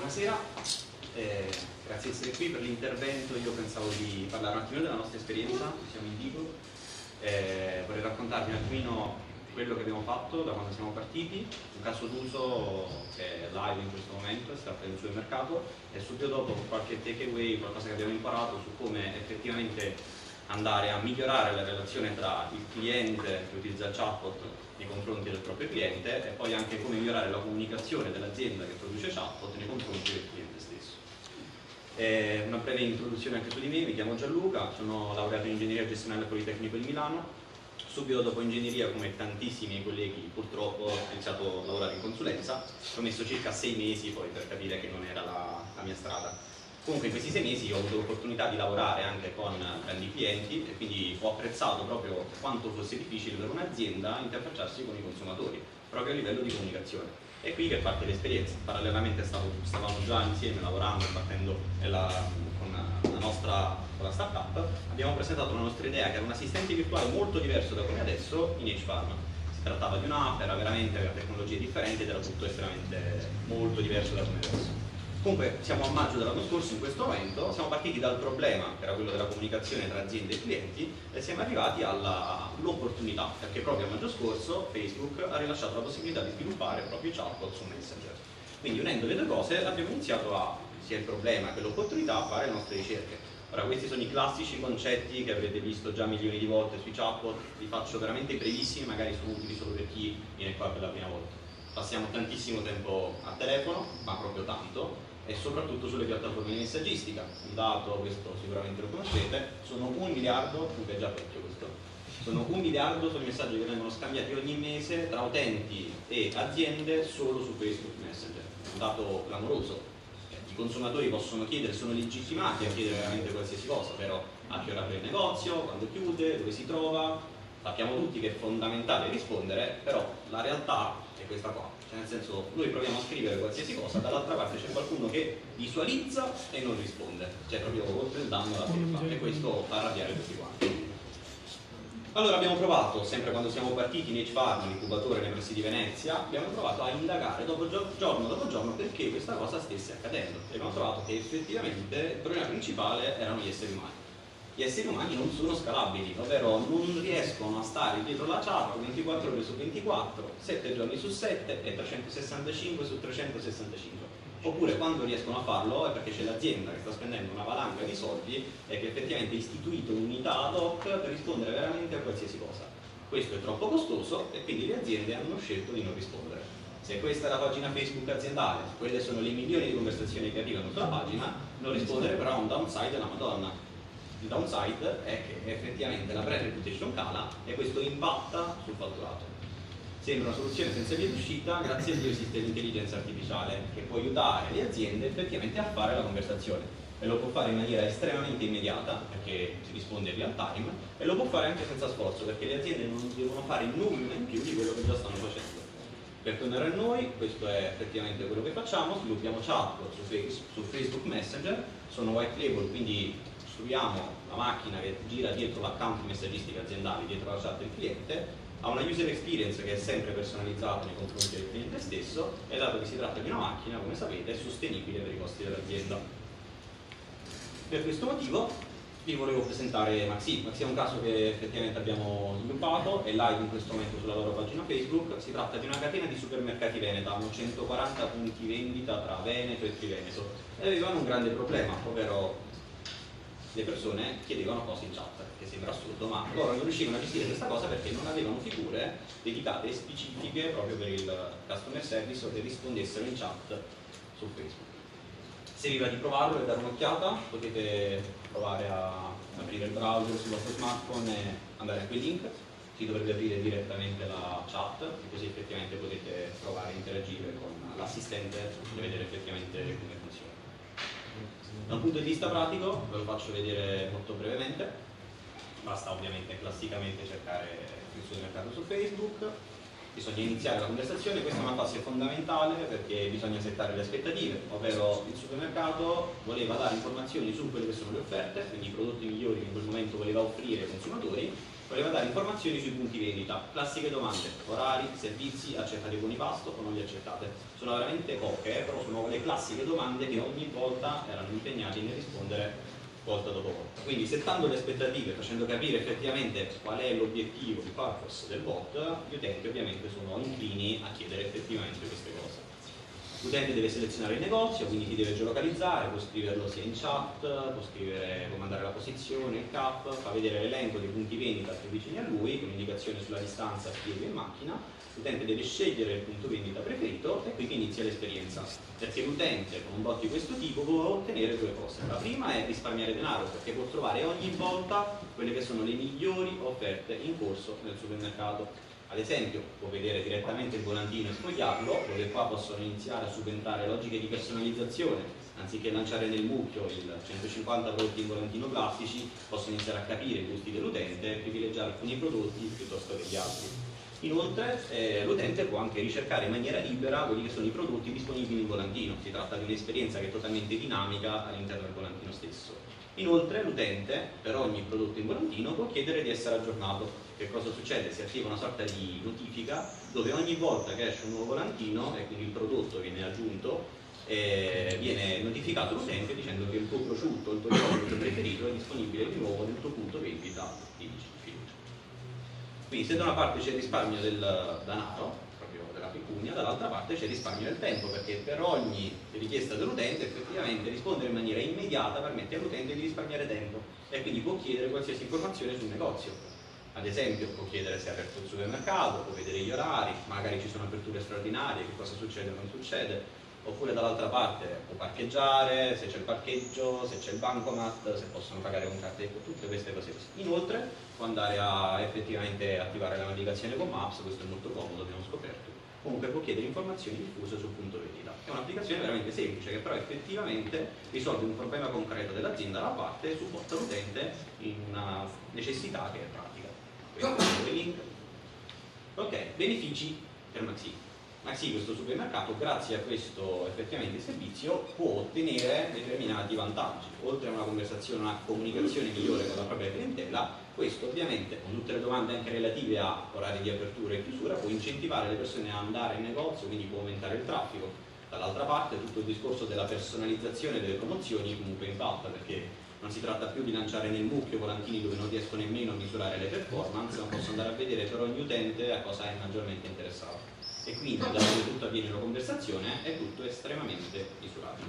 Buonasera, grazie di essere qui per l'intervento. Io pensavo di parlare un attimino della nostra esperienza, siamo in Digo, vorrei raccontarvi un attimino quello che abbiamo fatto da quando siamo partiti, un caso d'uso che è live in questo momento e sta prendendo sul mercato, e subito dopo qualche takeaway, qualcosa che abbiamo imparato su come effettivamente andare a migliorare la relazione tra il cliente che utilizza il chatbot nei confronti del proprio cliente e poi anche come migliorare la comunicazione dell'azienda che produce chatbot nei confronti del cliente stesso. Una breve introduzione anche su di me: mi chiamo Gianluca, sono laureato in ingegneria gestionale al Politecnico di Milano. Subito dopo ingegneria, come tantissimi colleghi, purtroppo ho iniziato a lavorare in consulenza. Ci ho messo circa 6 mesi poi per capire che non era la mia strada. Comunque in questi 6 mesi ho avuto l'opportunità di lavorare anche con grandi clienti e quindi ho apprezzato proprio quanto fosse difficile per un'azienda interfacciarsi con i consumatori, proprio a livello di comunicazione. E qui che parte l'esperienza. Parallelamente stavamo già insieme lavorando, partendo con la startup, abbiamo presentato la nostra idea, che era un assistente virtuale molto diverso da come adesso in H-Pharma. Si trattava di un'app, aveva tecnologie differenti ed era tutto estremamente molto diverso da come adesso. Comunque siamo a maggio dell'anno scorso, in questo momento siamo partiti dal problema, che era quello della comunicazione tra aziende e clienti, e siamo arrivati all'opportunità, perché proprio a maggio scorso Facebook ha rilasciato la possibilità di sviluppare proprio i chatbot su Messenger. Quindi unendo le due cose abbiamo iniziato sia il problema che l'opportunità, a fare le nostre ricerche. Ora, questi sono i classici concetti che avrete visto già milioni di volte sui chatbot, li faccio veramente brevissimi, magari sono utili solo per chi viene qua per la prima volta. Passiamo tantissimo tempo a telefono, ma proprio tanto, e soprattutto sulle piattaforme di messaggistica. Un dato, questo sicuramente lo conoscete, sono 1 miliardo, è già vecchio questo, sono 1 miliardo sono i messaggi che vengono scambiati ogni mese tra utenti e aziende solo su Facebook Messenger. Un dato clamoroso. I consumatori possono chiedere, sono legittimati a chiedere veramente qualsiasi cosa, però a che ora apre il negozio, quando chiude, dove si trova. Sappiamo tutti che è fondamentale rispondere, però la realtà è questa qua. Cioè, nel senso, noi proviamo a scrivere qualsiasi cosa, dall'altra parte c'è qualcuno che visualizza e non risponde. Cioè proprio oltre il danno alla beffa, e questo fa arrabbiare tutti quanti. Allora abbiamo provato, sempre quando siamo partiti in H-Pharma, l'incubatore nei pressi di Venezia, abbiamo provato a indagare giorno dopo giorno perché questa cosa stesse accadendo. E abbiamo trovato che effettivamente il problema principale erano gli esseri umani. Gli esseri umani non sono scalabili, ovvero non riescono a stare dietro la chat 24 ore su 24, 7 giorni su 7 e 365 su 365. Oppure quando riescono a farlo è perché c'è l'azienda che sta spendendo una valanga di soldi e che effettivamente ha istituito un'unità ad hoc per rispondere veramente a qualsiasi cosa. Questo è troppo costoso e quindi le aziende hanno scelto di non rispondere. Se questa è la pagina Facebook aziendale, quelle sono le milioni di conversazioni che arrivano sulla pagina, non rispondere però ha un downside della Madonna. Il downside è che effettivamente la brand reputation cala e questo impatta sul fatturato. Sembra una soluzione senza via d'uscita. Grazie a Dio esiste l'intelligenza artificiale che può aiutare le aziende effettivamente a fare la conversazione, e lo può fare in maniera estremamente immediata perché si risponde in real time, e lo può fare anche senza sforzo perché le aziende non devono fare nulla in più di quello che già stanno facendo. Per tornare a noi, questo è effettivamente quello che facciamo: sviluppiamo chatbot su Facebook Messenger, sono white label, quindi costruiamo la macchina che gira dietro l'account di messaggistica aziendale, dietro la chat del cliente, ha una user experience che è sempre personalizzata nei confronti del cliente stesso, e dato che si tratta di una macchina, come sapete, è sostenibile per i costi dell'azienda. Per questo motivo vi volevo presentare Maxi. Maxi è un caso che effettivamente abbiamo sviluppato, è live in questo momento sulla loro pagina Facebook. Si tratta di una catena di supermercati veneta, hanno 140 punti vendita tra Veneto e Triveneto, e avevano un grande problema, ovvero le persone chiedevano cose in chat, che sembra assurdo, ma loro non riuscivano a gestire questa cosa perché non avevano figure dedicate e specifiche proprio per il customer service o che rispondessero in chat su Facebook. Se vi va di provarlo e dare un'occhiata, potete provare a aprire il browser sul vostro smartphone e andare a quel link. Si dovrebbe aprire direttamente la chat, e così effettivamente potete provare a interagire con l'assistente e vedere effettivamente come funziona. Da un punto di vista pratico, ve lo faccio vedere molto brevemente. Basta ovviamente classicamente cercare il supermercato su Facebook, bisogna iniziare la conversazione. Questa è una fase fondamentale perché bisogna settare le aspettative, ovvero il supermercato voleva dare informazioni su quelle che sono le offerte, quindi i prodotti migliori che in quel momento voleva offrire ai consumatori, voleva dare informazioni sui punti vendita, classiche domande, orari, servizi, accettate buoni pasto o non li accettate. Sono veramente poche, però sono le classiche domande che ogni volta erano impegnati nel rispondere volta dopo volta. Quindi settando le aspettative, facendo capire effettivamente qual è l'obiettivo, il purpose del bot, gli utenti ovviamente sono inclini a chiedere effettivamente queste cose. L'utente deve selezionare il negozio, quindi si deve geolocalizzare, può scriverlo sia in chat, può mandare la posizione, il CAP, fa vedere l'elenco dei punti vendita più vicini a lui, con indicazione sulla distanza, spiego in macchina. L'utente deve scegliere il punto vendita preferito e qui che inizia l'esperienza, perché l'utente con un bot di questo tipo può ottenere due cose. La prima è risparmiare denaro, perché può trovare ogni volta quelle che sono le migliori offerte in corso nel supermercato. Ad esempio, può vedere direttamente il volantino e sfogliarlo, dove qua possono iniziare a subentrare logiche di personalizzazione. Anziché lanciare nel mucchio il 150 prodotti in volantino classici, possono iniziare a capire i gusti dell'utente e privilegiare alcuni prodotti piuttosto che gli altri. Inoltre, l'utente può anche ricercare in maniera libera quelli che sono i prodotti disponibili in volantino. Si tratta di un'esperienza che è totalmente dinamica all'interno del volantino stesso. Inoltre, l'utente, per ogni prodotto in volantino, può chiedere di essere aggiornato. Che cosa succede? Si attiva una sorta di notifica dove ogni volta che esce un nuovo volantino e quindi il prodotto viene aggiunto, viene notificato l'utente dicendo che il tuo prosciutto, il tuo yogurt preferito è disponibile di nuovo nel tuo punto vendita di fiducia. Quindi se da una parte c'è il risparmio del denaro, proprio della pecunia, dall'altra parte c'è il risparmio del tempo, perché per ogni richiesta dell'utente effettivamente rispondere in maniera immediata permette all'utente di risparmiare tempo e quindi può chiedere qualsiasi informazione sul negozio. Ad esempio può chiedere se è aperto il supermercato, può vedere gli orari, magari ci sono aperture straordinarie, che cosa succede o non succede, oppure dall'altra parte può parcheggiare, se c'è il parcheggio, se c'è il bancomat, se possono pagare con carte, tutte queste cose così. Inoltre può andare a effettivamente attivare la navigazione con Maps, questo è molto comodo, abbiamo scoperto. Comunque può chiedere informazioni diffuse sul punto vendita. È un'applicazione veramente semplice che però effettivamente risolve un problema concreto dell'azienda da parte e supporta l'utente in una necessità che è pratica. Questo è il link. Ok, benefici per Maxi. Maxi, questo supermercato, grazie a questo effettivamente servizio, può ottenere determinati vantaggi. Oltre a una conversazione, una comunicazione migliore con la propria clientela, questo ovviamente, con tutte le domande anche relative a orari di apertura e chiusura, può incentivare le persone a andare in negozio, quindi può aumentare il traffico. Dall'altra parte tutto il discorso della personalizzazione delle promozioni comunque impatta, perché non si tratta più di lanciare nel mucchio volantini dove non riesco nemmeno a misurare le performance, ma posso andare a vedere per ogni utente a cosa è maggiormente interessato. E quindi da dove tutto avviene una conversazione è tutto estremamente misurabile.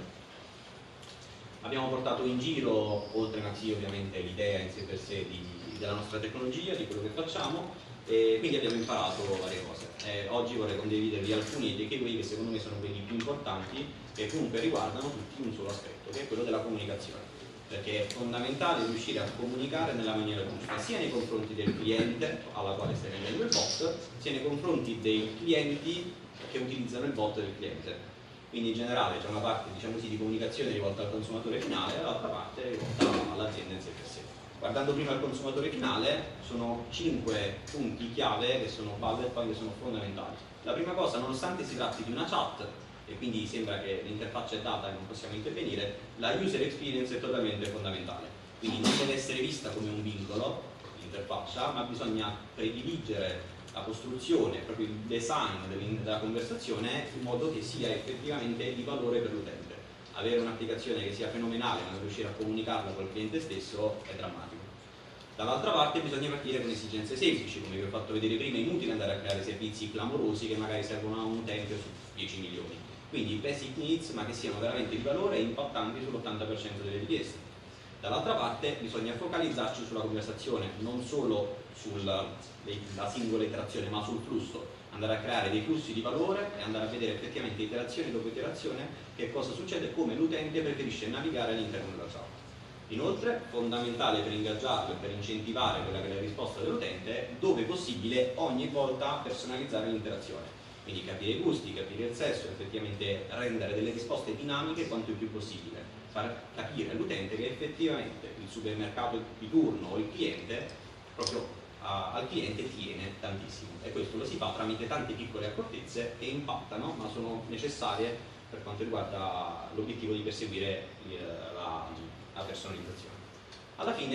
Abbiamo portato in giro, oltre a Maxi ovviamente, l'idea in sé per sé della nostra tecnologia, di quello che facciamo, e quindi abbiamo imparato varie cose. Oggi vorrei condividervi alcuni dei takeaway che secondo me sono quelli più importanti e comunque riguardano tutti un solo aspetto, che è quello della comunicazione. Perché è fondamentale riuscire a comunicare nella maniera giusta, sia nei confronti del cliente alla quale stai vendendo il bot, sia nei confronti dei clienti che utilizzano il bot del cliente. Quindi in generale c'è una parte, diciamo così, di comunicazione rivolta al consumatore finale e l'altra parte rivolta all'azienda in sé per sé. Guardando prima il consumatore finale, sono 5 punti chiave che sono bullet point, che sono fondamentali. La prima cosa, nonostante si tratti di una chat, e quindi sembra che l'interfaccia è data e non possiamo intervenire, la user experience è totalmente fondamentale. Quindi non deve essere vista come un vincolo, l'interfaccia, ma bisogna prediligere la costruzione, proprio il design della conversazione in modo che sia effettivamente di valore per l'utente. Avere un'applicazione che sia fenomenale ma non riuscire a comunicarla col cliente stesso è drammatico. Dall'altra parte bisogna partire con esigenze semplici, come vi ho fatto vedere prima, è inutile andare a creare servizi clamorosi che magari servono a un utente su 10 milioni. Quindi basic needs, ma che siano veramente di valore e impattanti sull'80% delle richieste. Dall'altra parte bisogna focalizzarci sulla conversazione, non solo sulla singola iterazione, ma sul flusso. Andare a creare dei flussi di valore e andare a vedere effettivamente iterazione dopo iterazione che cosa succede, come l'utente preferisce navigare all'interno della chat. Inoltre, fondamentale per ingaggiarlo e per incentivare quella che è la risposta dell'utente, dove possibile ogni volta personalizzare l'interazione. Quindi capire i gusti, capire il sesso, effettivamente rendere delle risposte dinamiche quanto più possibile. Far capire all'utente che effettivamente il supermercato di turno o il cliente, proprio al cliente tiene tantissimo. E questo lo si fa tramite tante piccole accortezze che impattano, ma sono necessarie per quanto riguarda l'obiettivo di perseguire la personalizzazione. Alla fine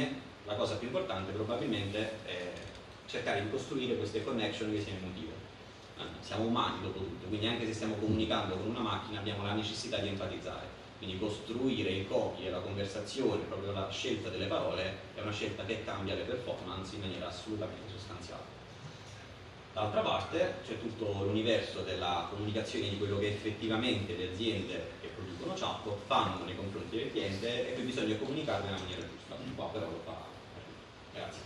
la cosa più importante probabilmente è cercare di costruire queste connection che siano emotive. Siamo umani dopo tutto, quindi anche se stiamo comunicando con una macchina abbiamo la necessità di empatizzare. Quindi costruire i copy e la conversazione, proprio la scelta delle parole, è una scelta che cambia le performance in maniera assolutamente sostanziale. D'altra parte c'è tutto l'universo della comunicazione, di quello che effettivamente le aziende che producono chatbot fanno nei confronti del cliente e poi bisogna comunicarne nella maniera giusta. Qua però lo fa. Grazie.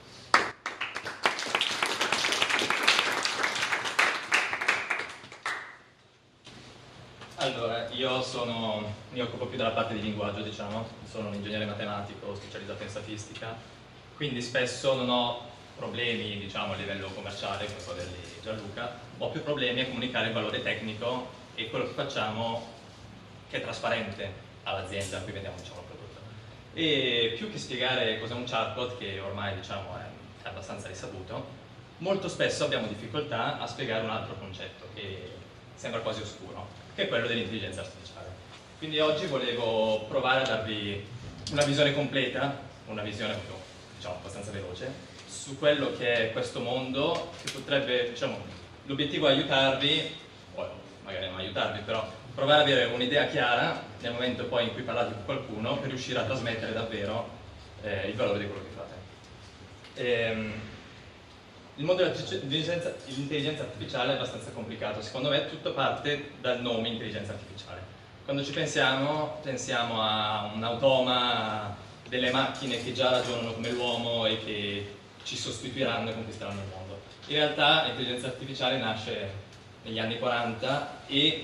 Allora, io mi occupo più della parte di linguaggio, diciamo, sono un ingegnere matematico specializzato in statistica, quindi spesso non ho problemi, diciamo, a livello commerciale, come può averli Gianluca, ho più problemi a comunicare il valore tecnico e quello che facciamo che è trasparente all'azienda a cui vendiamo, diciamo, il prodotto. E più che spiegare cos'è un chatbot, che ormai, diciamo, è abbastanza risaputo, molto spesso abbiamo difficoltà a spiegare un altro concetto che sembra quasi oscuro, che è quello dell'intelligenza artificiale. Quindi oggi volevo provare a darvi una visione completa, una visione proprio, diciamo, abbastanza veloce, su quello che è questo mondo, che potrebbe, diciamo, l'obiettivo è aiutarvi, o magari non aiutarvi, però provare ad avere un'idea chiara nel momento poi in cui parlate con qualcuno per riuscire a trasmettere davvero il valore di quello che fate. Il mondo dell'intelligenza artificiale è abbastanza complicato, secondo me tutto parte dal nome intelligenza artificiale. Quando ci pensiamo a un automa, delle macchine che già ragionano come l'uomo e che ci sostituiranno e conquisteranno il mondo. In realtà l'intelligenza artificiale nasce negli anni 40 ed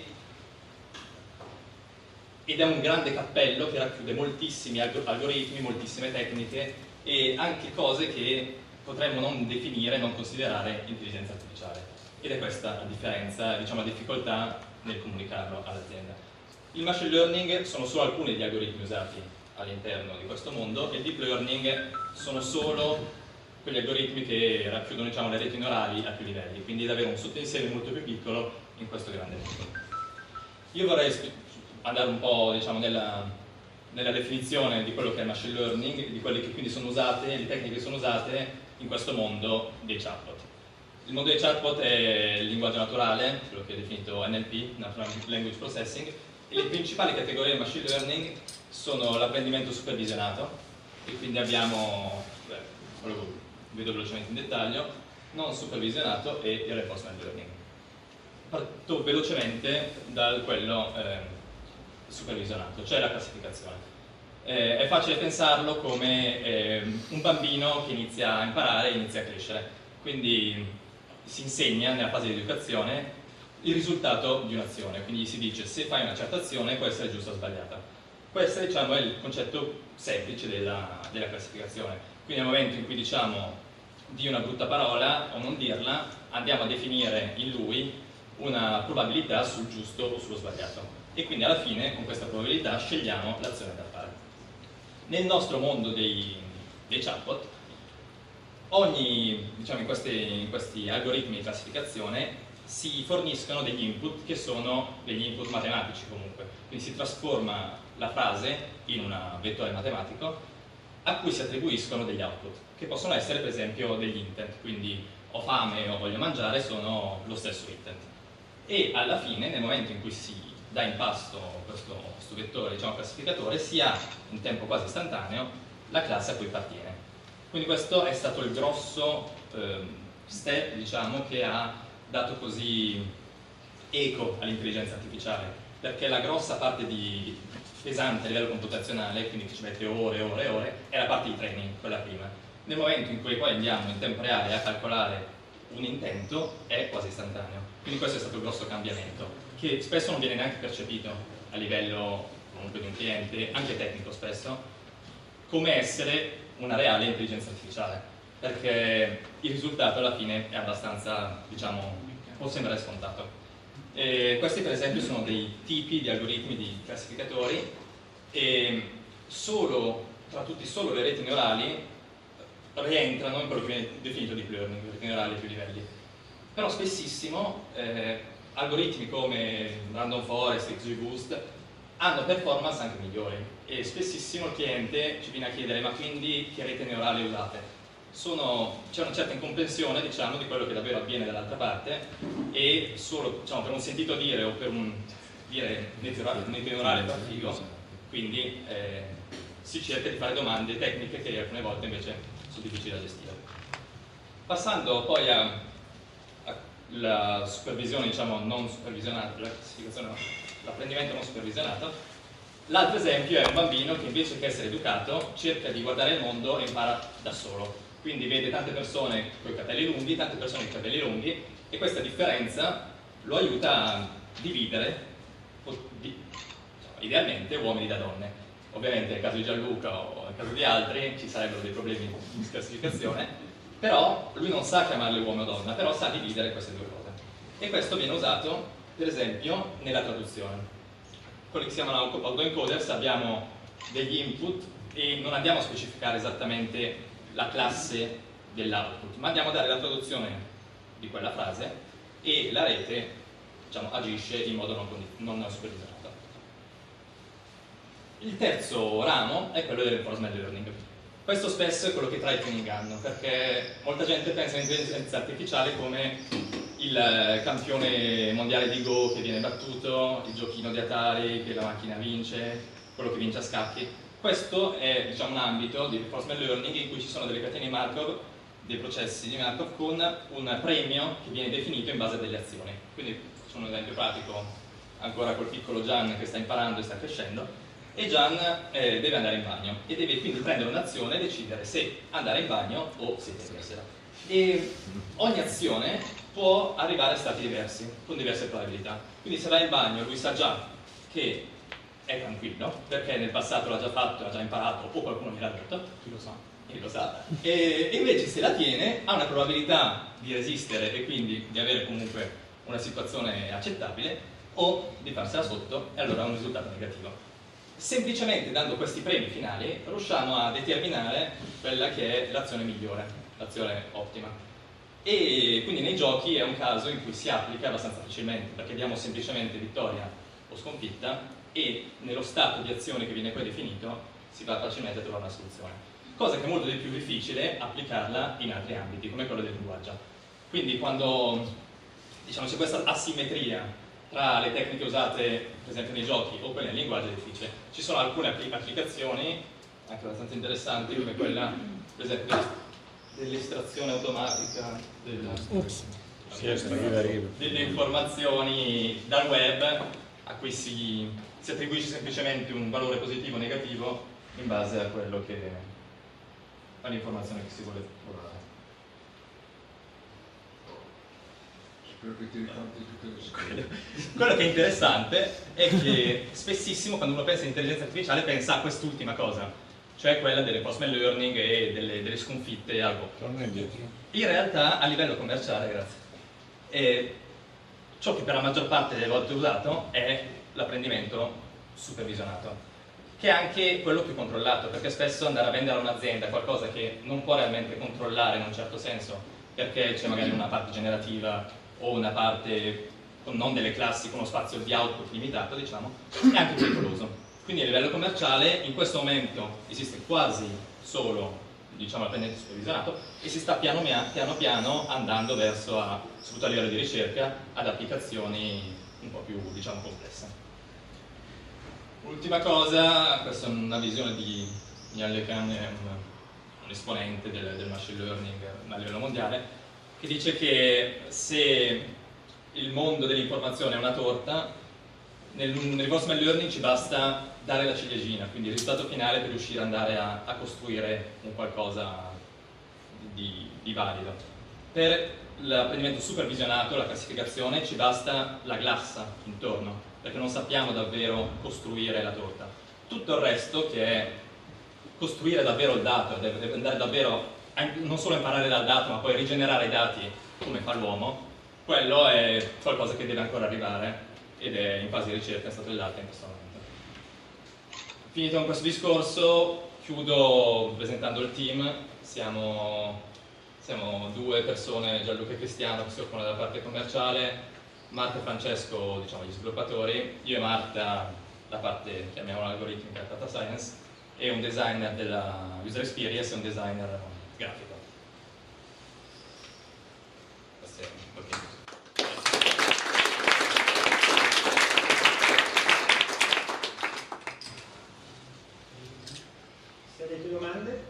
è un grande cappello che racchiude moltissimi algoritmi, moltissime tecniche e anche cose che potremmo non definire, non considerare intelligenza artificiale. Ed è questa la differenza, diciamo la difficoltà nel comunicarlo all'azienda. Il machine learning sono solo alcuni degli algoritmi usati all'interno di questo mondo e il deep learning sono solo quegli algoritmi che racchiudono, diciamo, le reti neurali a più livelli, quindi ad avere un sottoinsieme molto più piccolo in questo grande mondo. Io vorrei andare un po', diciamo, nella definizione di quello che è il machine learning, di quelle che quindi sono usate, le tecniche che sono usate in questo mondo dei chatbot. Il mondo dei chatbot è il linguaggio naturale, quello che è definito NLP, Natural Language Processing, e le principali categorie del machine learning sono l'apprendimento supervisionato, e quindi abbiamo, quello vedo velocemente in dettaglio, non supervisionato e il reinforcement learning. Parto velocemente da quello supervisionato, cioè la classificazione. È facile pensarlo come un bambino che inizia a imparare e inizia a crescere, quindi si insegna nella fase di educazione il risultato di un'azione, quindi si dice se fai una certa azione può essere giusta o sbagliata. Questo, diciamo, è il concetto semplice della classificazione. Quindi nel momento in cui diciamo di una brutta parola o non dirla, andiamo a definire in lui una probabilità sul giusto o sullo sbagliato. E quindi alla fine, con questa probabilità, scegliamo l'azione da fare. Nel nostro mondo dei chatbot, diciamo, in questi algoritmi di classificazione si forniscono degli input che sono degli input matematici comunque. Quindi si trasforma la frase in un vettore matematico a cui si attribuiscono degli output, che possono essere per esempio degli intent, quindi ho fame o voglio mangiare sono lo stesso intent. E alla fine, nel momento in cui si dà in pasto questo vettore, diciamo, classificatore, si ha in tempo quasi istantaneo la classe a cui appartiene. Quindi questo è stato il grosso step, diciamo, che ha dato così eco all'intelligenza artificiale, perché la grossa parte pesante a livello computazionale, quindi che ci mette ore e ore e ore, è la parte di training, quella prima. Nel momento in cui poi andiamo in tempo reale a calcolare un intento, è quasi istantaneo. Quindi questo è stato il grosso cambiamento, che spesso non viene neanche percepito a livello comunque di un cliente, anche tecnico spesso, come essere una reale intelligenza artificiale, perché il risultato alla fine è abbastanza, diciamo, può sembrare scontato. Questi per esempio sono dei tipi di algoritmi di classificatori e tra tutti solo le reti neurali rientrano in quello che viene definito deep learning, reti neurali a più livelli. Però spessissimo algoritmi come Random Forest, XGBoost hanno performance anche migliori, e spessissimo il cliente ci viene a chiedere: ma quindi che rete neurale usate? C'è una certa incomprensione, diciamo, di quello che davvero avviene dall'altra parte, e solo, diciamo, per un sentito dire o per un dire rete neurale per figo, quindi si cerca di fare domande tecniche che alcune volte invece sono difficili da gestire. Passando poi alla supervisione, diciamo, non supervisionata, la classificazione, l'apprendimento non supervisionato, l'altro esempio è un bambino che invece che essere educato cerca di guardare il mondo e impara da solo. Quindi vede tante persone con i capelli lunghi, tante persone con i capelli lunghi, e questa differenza lo aiuta a dividere, idealmente, uomini da donne. Ovviamente nel caso di Gianluca o nel caso di altri ci sarebbero dei problemi di classificazione, però lui non sa chiamarle uomo o donna, però sa dividere queste due cose. E questo viene usato, per esempio, nella traduzione. Quelli che si chiamano autoencoders, abbiamo degli input e non andiamo a specificare esattamente la classe dell'output, ma andiamo a dare la traduzione di quella frase, e la rete, diciamo, agisce in modo non supervisionato. Il terzo ramo è quello del reinforcement learning. Questo spesso è quello che trae più in inganno, perché molta gente pensa all'intelligenza artificiale come il campione mondiale di Go che viene battuto, il giochino di Atari che la macchina vince, quello che vince a scacchi. Questo è, diciamo, un ambito di reinforcement learning in cui ci sono delle catene Markov, dei processi di Markov con un premio che viene definito in base a delle azioni. Quindi faccio un esempio pratico ancora col piccolo Gian che sta imparando e sta crescendo, e Gian deve andare in bagno e deve quindi prendere un'azione e decidere se andare in bagno o se tenersela. E ogni azione può arrivare a stati diversi, con diverse probabilità. Quindi se va in bagno lui sa già che è tranquillo, perché nel passato l'ha già fatto, l'ha già imparato, o qualcuno gliel'ha detto, chi lo sa, e invece se la tiene ha una probabilità di resistere e quindi di avere comunque una situazione accettabile, o di farsela sotto, e allora ha un risultato negativo. Semplicemente dando questi premi finali riusciamo a determinare quella che è l'azione migliore, l'azione ottima. E quindi nei giochi è un caso in cui si applica abbastanza facilmente, perché diamo semplicemente vittoria o sconfitta, e nello stato di azione che viene poi definito si va facilmente a trovare una soluzione. Cosa che è molto di più difficile applicarla in altri ambiti, come quello del linguaggio. Quindi quando, diciamo, c'è questa asimmetria tra le tecniche usate per esempio nei giochi o quelle nel linguaggio, è difficile. Ci sono alcune applicazioni anche abbastanza interessanti, come quella per esempio dell'estrazione automatica delle informazioni dal web, a cui si attribuisce semplicemente un valore positivo o negativo in base a quello che all'informazione che si vuole trovare. Spero che ti ricordi tutte le scuole. Quello che è interessante è che spessissimo quando uno pensa a intelligenza artificiale pensa a quest'ultima cosa, cioè quella del reinforcement learning e delle sconfitte al voto. Torna indietro. In realtà a livello commerciale, grazie, ciò che per la maggior parte delle volte usato è l'apprendimento supervisionato, che è anche quello più controllato, perché spesso andare a vendere a un'azienda qualcosa che non può realmente controllare in un certo senso, perché c'è magari una parte generativa o una parte con non delle classi, con uno spazio di output limitato, diciamo, è anche pericoloso. Quindi a livello commerciale in questo momento esiste quasi solo, diciamo, l'apprendimento supervisionato, e si sta piano piano andando verso, soprattutto a livello di ricerca, ad applicazioni un po' più, diciamo, complesse. Ultima cosa, questa è una visione di Ian LeCun, è un esponente del machine learning a livello mondiale, che dice che se il mondo dell'informazione è una torta, nel reinforcement learning ci basta dare la ciliegina, quindi il risultato finale per riuscire ad andare a costruire un qualcosa di valido. Per l'apprendimento supervisionato, la classificazione, ci basta la glassa intorno, perché non sappiamo davvero costruire la torta. Tutto il resto, che è costruire davvero il dato, deve andare davvero, non solo imparare dal dato, ma poi rigenerare i dati come fa l'uomo, quello è qualcosa che deve ancora arrivare ed è in fase di ricerca, è stato il dato in questo momento. Finito con questo discorso, chiudo presentando il team. Siamo 2 persone, Gianluca e Cristiano, che si occupano della parte commerciale, Marta e Francesco, diciamo, gli sviluppatori. Io e Marta la parte, chiamiamola algoritmica, data science, e un designer della user experience e un designer grafico. Questo è un pochino. Se avete domande?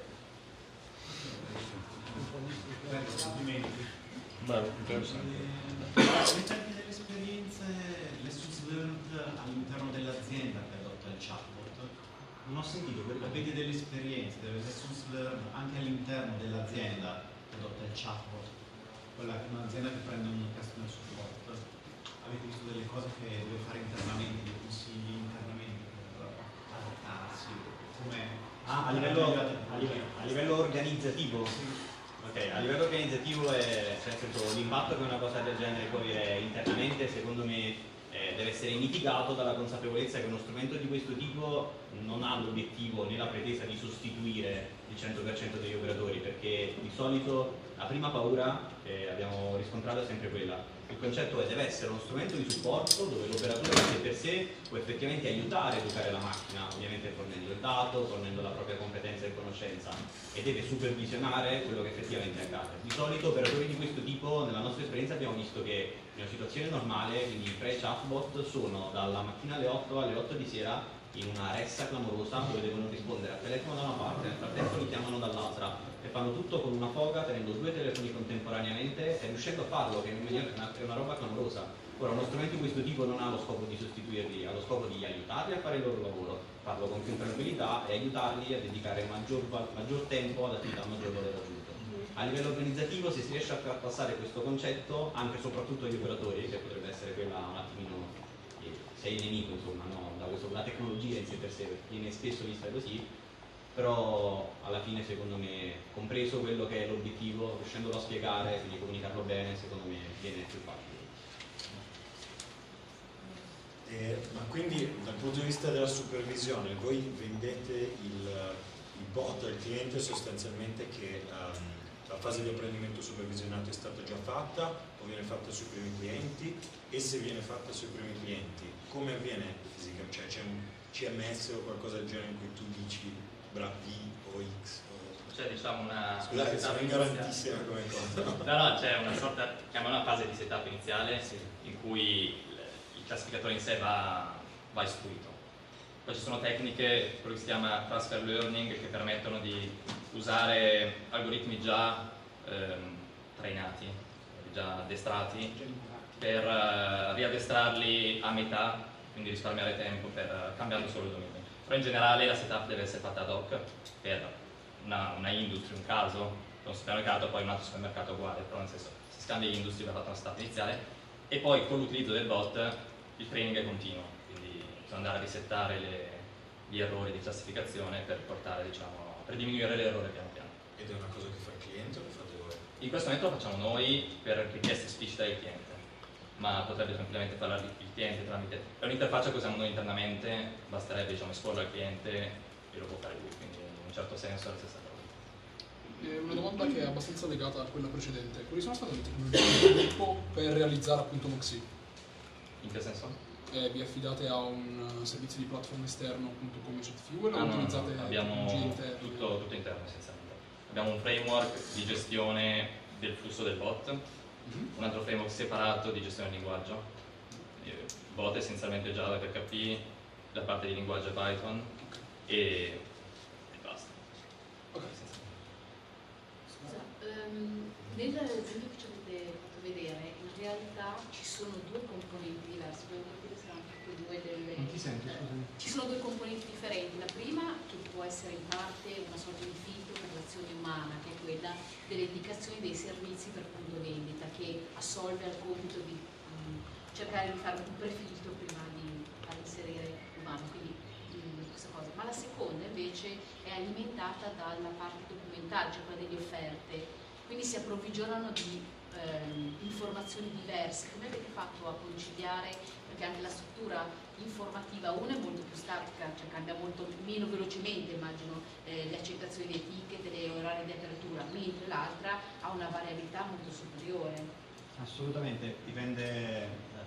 All'interno delle esperienze, lessons learned all'interno dell'azienda che adotta il chatbot, Non ho sentito quello. avete delle esperienze, delle lessons learned anche all'interno dell'azienda che adotta il chatbot, un'azienda che prende un customer support, avete visto delle cose che deve fare internamente, dei consigli internamente per adattarsi, come A livello organizzativo? Ok, a livello organizzativo nel senso, l'impatto che una cosa del genere può avere internamente, secondo me deve essere mitigato dalla consapevolezza che uno strumento di questo tipo non ha l'obiettivo né la pretesa di sostituire il 100% degli operatori, perché di solito la prima paura che abbiamo riscontrato è sempre quella. Il concetto è deve essere uno strumento di supporto dove l'operatore in sé per sé può effettivamente aiutare a educare la macchina, ovviamente fornendo il dato, fornendo la propria competenza e conoscenza, e deve supervisionare quello che effettivamente accade. Di solito operatori di questo tipo nella nostra esperienza abbiamo visto che in una situazione normale, quindi pre-chatbot, sono dalla mattina alle 8 alle 8 di sera in una ressa clamorosa dove devono rispondere al telefono da una parte, nel frattempo li chiamano dall'altra e fanno tutto con una foga, tenendo 2 telefoni contemporaneamente e riuscendo a farlo, che è una roba clamorosa. Ora, uno strumento di questo tipo non ha lo scopo di sostituirli, ha lo scopo di aiutarli a fare il loro lavoro, farlo con più tranquillità e aiutarli a dedicare maggior tempo ad attività a maggior valore aggiunto. A livello organizzativo, se si riesce a far passare questo concetto anche e soprattutto agli operatori, che potrebbe essere quella un attimino sei il nemico, insomma, no? La tecnologia in sé per sé viene spesso vista così, però alla fine secondo me, compreso quello che è l'obiettivo, riuscendolo a spiegare, quindi comunicarlo bene, secondo me viene più facile. Ma quindi dal punto di vista della supervisione, voi vendete il bot al cliente sostanzialmente che la fase di apprendimento supervisionato è stata già fatta o viene fatta sui primi clienti, e se viene fatta sui primi clienti come avviene fisicamente? Cioè c'è un CMS o qualcosa del genere in cui tu dici B o X? C'è diciamo una... Scusate, sono ignorantissima come cosa. No, c'è una sorta, chiamiamola fase di setup iniziale, sì, in cui il classificatore in sé va istruito. Poi ci sono tecniche, quello che si chiama transfer learning, che permettono di usare algoritmi già trainati, già addestrati, per riaddestrarli a metà, quindi risparmiare tempo cambiando solo il dominio. Però in generale la setup deve essere fatta ad hoc per una industry, un caso, per un supermercato, poi un altro supermercato uguale, però nel senso si scambia gli industry, va fatta una setup iniziale e poi con l'utilizzo del bot il training è continuo, quindi bisogna andare a risettare gli errori di classificazione per diminuire l'errore piano piano. Ed è una cosa che fa il cliente o lo fate voi? In questo momento lo facciamo noi per richiesta esplicita del cliente, ma potrebbe tranquillamente farla il cliente tramite... Per un'interfaccia che usiamo noi internamente basterebbe esporla al cliente e lo può fare lui, quindi in un certo senso è la stessa cosa. Una domanda che è abbastanza legata a quella precedente. Quali sono state le tecnologie del gruppo per realizzare appunto Moxie? In che senso? Vi affidate a un servizio di platform esterno appunto come JetFuel o No, utilizzate abbiamo tecnologie interne? tutto interno essenzialmente. Abbiamo un framework di gestione del flusso del bot, un altro framework separato di gestione del linguaggio, bot essenzialmente Java e PHP, la parte di linguaggio è Python e basta. Okay. Scusa, nell'esempio che ci avete fatto vedere, in realtà ci sono due componenti diversi, volevo capire se erano tutte e due delle... Non ti sento, scusami. Ci sono due componenti differenti, la prima che può essere in parte una sorta di filtro per l'azione umana, che è quella delle indicazioni dei servizi per punto vendita, che assolve al compito di cercare di fare un prefiltro prima di far inserire l'umano, quindi questa cosa. Ma la seconda invece è alimentata dalla parte documentale, cioè quella delle offerte, quindi si approvvigionano di informazioni diverse. Come avete fatto a conciliare, perché anche la struttura informativa una è molto più statica, cioè cambia molto meno velocemente, immagino, le accettazioni di etichette, le orari di apertura, mentre l'altra ha una variabilità molto superiore. Assolutamente, dipende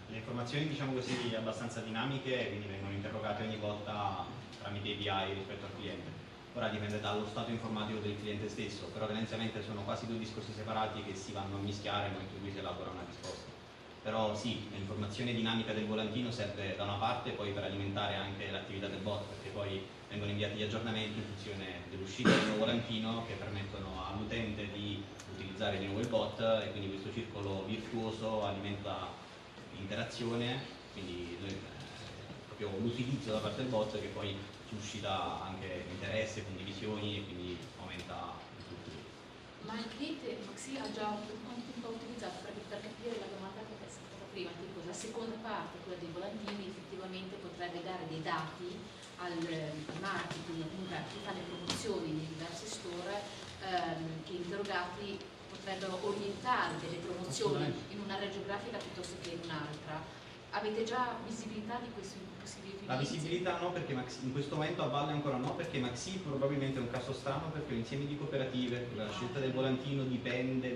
Le informazioni, diciamo così, abbastanza dinamiche, quindi vengono interrogate ogni volta tramite API rispetto al cliente. Ora dipende dallo stato informativo del cliente stesso, però tendenzialmente sono quasi due discorsi separati che si vanno a mischiare nel momento in cui si elabora una risposta. Però sì, l'informazione dinamica del volantino serve da una parte poi per alimentare anche l'attività del bot, perché poi vengono inviati gli aggiornamenti in funzione dell'uscita del nuovo volantino che permettono all'utente di utilizzare di nuovo il bot, e quindi questo circolo virtuoso alimenta l'interazione, quindi proprio l'utilizzo da parte del bot che poi suscita anche interesse, condivisioni e quindi aumenta il tutto. Ma il cliente Maxi ha già un po' utilizzato per capire la domanda che è stata prima, tipo la seconda parte, quella dei volantini, effettivamente potrebbe dare dei dati al marketing, a chi fa le promozioni nei diversi store, che gli interrogati potrebbero orientare delle promozioni in un'area geografica piuttosto che in un'altra. Avete già visibilità di questi possibili utilizzi? La visibilità no, perché in questo momento a valle ancora no, perché Maxi probabilmente è un caso strano, perché è un insieme di cooperative, la scelta del volantino dipende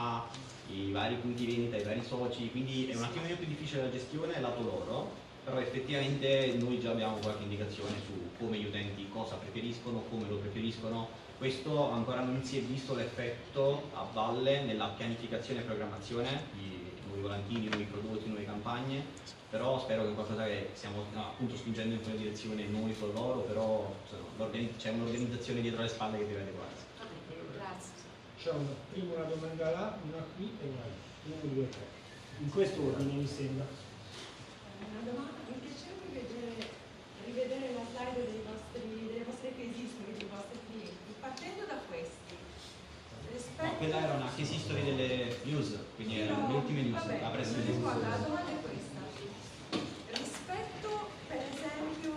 dai vari punti vendita, i vari soci, quindi è un attimino più difficile la gestione lato loro, però effettivamente noi già abbiamo qualche indicazione su come gli utenti cosa preferiscono, come lo preferiscono. Questo ancora non si è visto l'effetto a valle nella pianificazione e programmazione di nuovi volantini, nuovi prodotti, nuove campagne, però spero che qualcosa che stiamo appunto spingendo in quella direzione noi con loro, però c'è un'organizzazione dietro le spalle che deve adeguarsi. Grazie. C'è prima una domanda là, una qui e una lì. 1, 2, 3. In questo ordine mi sembra. Una domanda, mi piacerebbe rivedere la slide delle vostre case history, dei vostri clienti, partendo da questi. No, quella era una case history delle news, quindi erano le ultime news, vabbè, la press non release. importa, la domanda è questa. Rispetto per esempio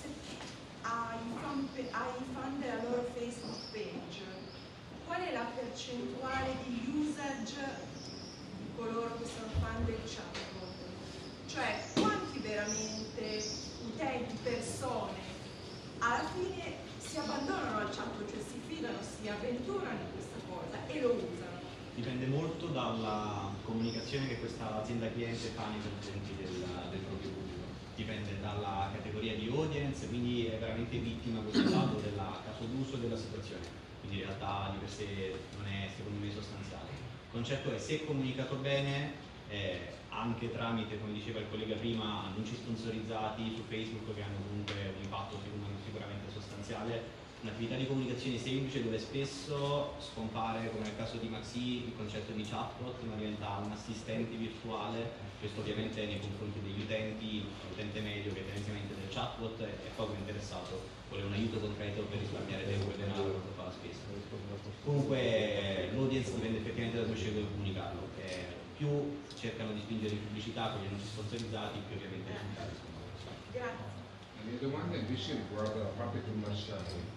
ai fan della loro Facebook page, qual è la percentuale di usage di coloro che sono fan del chatbot? Cioè quanti veramente utenti, persone alla fine si abbandonano al chatbot, cioè si fidano, si avventurano in questa cosa e lo usano? Dipende molto dalla comunicazione che questa azienda cliente fa nei confronti del proprio pubblico, dipende dalla categoria di audience, quindi è veramente vittima questo dato del caso d'uso e della situazione, quindi in realtà di per sé non è secondo me sostanziale. Il concetto è se comunicato bene, anche tramite, come diceva il collega prima, annunci sponsorizzati su Facebook che hanno comunque un impatto sicuramente sostanziale, un'attività di comunicazione semplice dove spesso scompare, come nel caso di Maxi, il concetto di chatbot, ma diventa un assistente virtuale. Questo ovviamente nei confronti degli utenti, l'utente medio che tendenzialmente del chatbot è poco interessato, vuole un aiuto concreto per risparmiare tempo e denaro quando fa la spesa. Comunque l'audience dipende effettivamente da come scelgono di comunicarlo, più cercano di spingere in pubblicità con gli annunci sponsorizzati, più ovviamente risparmiano. Grazie. La mia domanda invece riguarda la parte commerciale.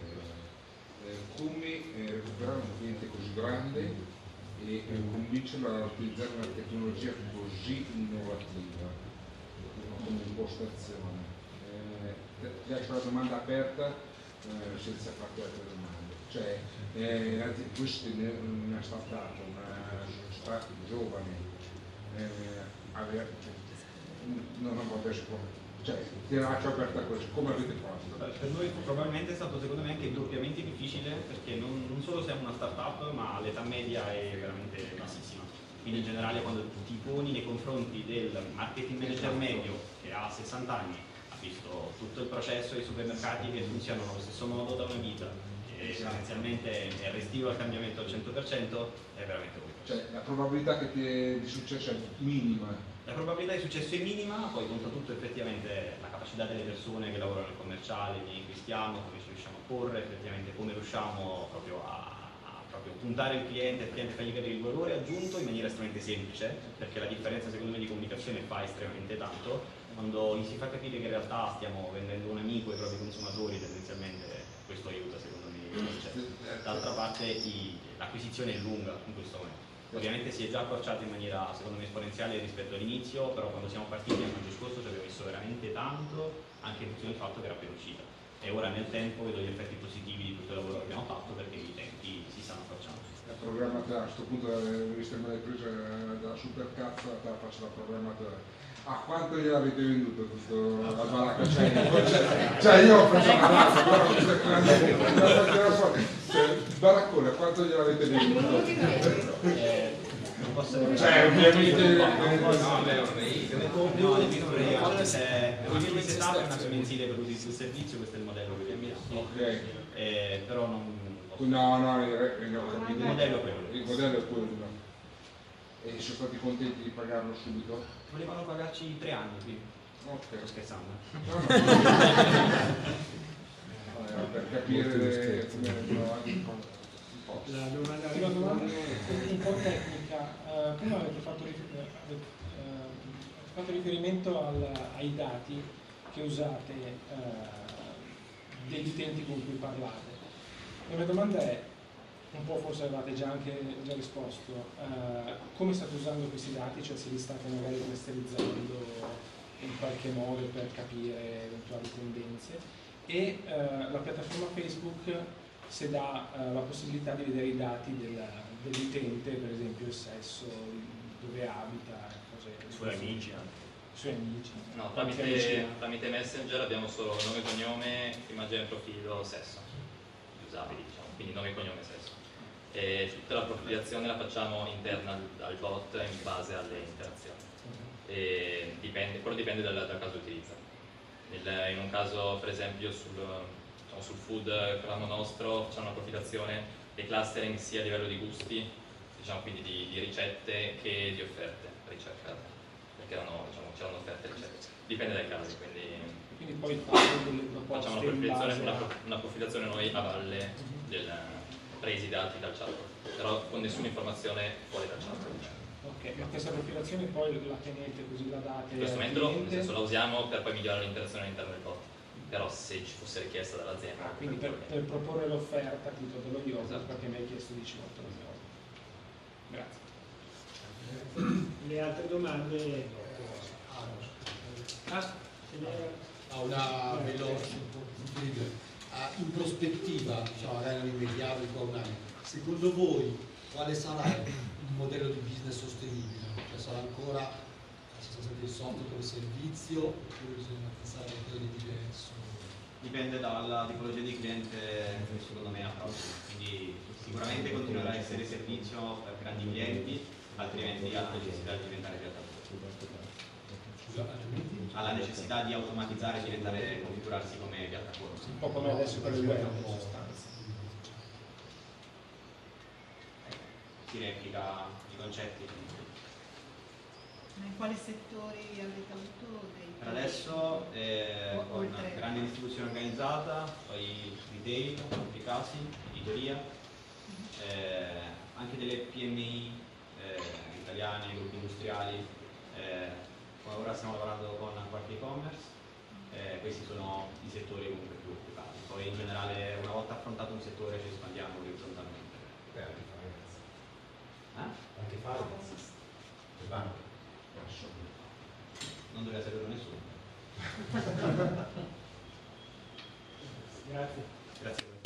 Come recuperare un cliente così grande e convincerlo a utilizzare una tecnologia così innovativa come impostazione? Ti lascio la domanda aperta senza farti altre domande. Cioè, questa è una startup, una giovane, non potessi cioè, ti lascio aperta questo, come avete fatto? Per noi probabilmente è stato secondo me anche doppiamente difficile, perché non solo siamo una startup, ma l'età media è veramente bassissima. Quindi in generale quando ti poni nei confronti del marketing manager medio che ha 60 anni, ha visto tutto il processo dei supermercati che funzionano allo stesso modo da una vita, e essenzialmente è restio al cambiamento al 100%, è veramente complesso. Cioè la probabilità di successo è minima. La probabilità di successo è minima, poi conta tutto effettivamente la capacità delle persone che lavorano nel commerciale, di acquistiamo, come ci riusciamo a porre, effettivamente come riusciamo proprio a puntare il cliente fargli capire il valore aggiunto in maniera estremamente semplice, perché la differenza secondo me di comunicazione fa estremamente tanto. Quando gli si fa capire che in realtà stiamo vendendo un amico ai propri consumatori, tendenzialmente questo aiuta secondo me. D'altra parte l'acquisizione è lunga in questo momento. Ovviamente si è già accorciata in maniera secondo me esponenziale rispetto all'inizio, però quando siamo partiti a maggio scorso ci abbiamo messo veramente tanto, anche in funzione del fatto che era appena uscita. e ora nel tempo vedo gli effetti positivi di tutto il lavoro che abbiamo fatto perché i tempi si stanno affacciando. La programmatore, a questo punto visto che me l'hai presa da supercazzo, te la faccio da programmatore. A quanto gliel'avete venduto tutto la baracca? Cioè io ho preso una baracca, però baraccone, a quanto gliel'avete venduto? Non posso dire. Cioè ovviamente No, se il setup è una mensile per l'utilizzo del servizio, questo è il modello che vi abbiamo. ok. Però non posso. No, Il modello è quello. il modello è quello. E sono stati contenti di pagarlo subito? Volevano pagarci 3 anni qui. Ok. Sto scherzando. Per capire come La domanda Sì, una domanda un po' tecnica. Prima avete fatto riferimento ai dati che usate degli utenti con cui parlate. La mia domanda è, un po' forse avevate già risposto, come state usando questi dati, cioè se li state magari clusterizzando in qualche modo per capire eventuali tendenze, e la piattaforma Facebook se dà la possibilità di vedere i dati dell'utente, per esempio il sesso, dove abita, cose Suoi amici anche. Suoi amici. No, tramite Messenger abbiamo solo nome, cognome, immagine, profilo, sesso, usabili, diciamo, quindi nome, cognome, sesso. E tutta la profilazione la facciamo interna al bot in base alle interazioni. E quello dipende dal caso di utilizzo. In un caso, per esempio, sul food ramo nostro facciamo una profilazione e clustering sia a livello di gusti, diciamo, quindi di ricette, che di offerte ricercate, perché c'erano offerte e ricette, dipende dai casi, quindi poi fate delle proposte, facciamo una profilazione noi a valle presi i dati dal chat, però con nessuna informazione fuori dal chat. Ok, ma questa profilazione poi la tenete così, la date? In questo momento nel senso, la usiamo per poi migliorare l'interazione all'interno del bot, però se ci fosse richiesta dall'azienda. Quindi per proporre l'offerta tipo dello yogurt, perché mi hai chiesto di 50 euro. Grazie. Le altre domande? Una veloce. In prospettiva, diciamo, magari nell'immediato di qua un anno, secondo voi quale sarà il modello di business sostenibile? Cioè sarà ancora sostanzialmente il software come servizio oppure bisogna pensare a qualcosa di diverso? Dipende dalla tipologia di cliente, secondo me approccio. Quindi sicuramente continuerà a essere servizio per grandi clienti, altrimenti ha la necessità di diventare piattaforma. Ha la necessità di automatizzare e configurarsi come piattaforma. Un po' come adesso per il web. Si replica i concetti. Ma in quali settori avete avuto dei... Per adesso con grande distribuzione organizzata, poi retail, in altri casi, editoria, anche delle PMI italiane, gruppi industriali. Ora stiamo lavorando con qualche e-commerce, questi sono i settori comunque più occupati. Poi in generale una volta affrontato un settore ci espandiamo orizzontalmente. Anche finance. Le banche. Non doveva saperlo nessuno. Grazie. Grazie.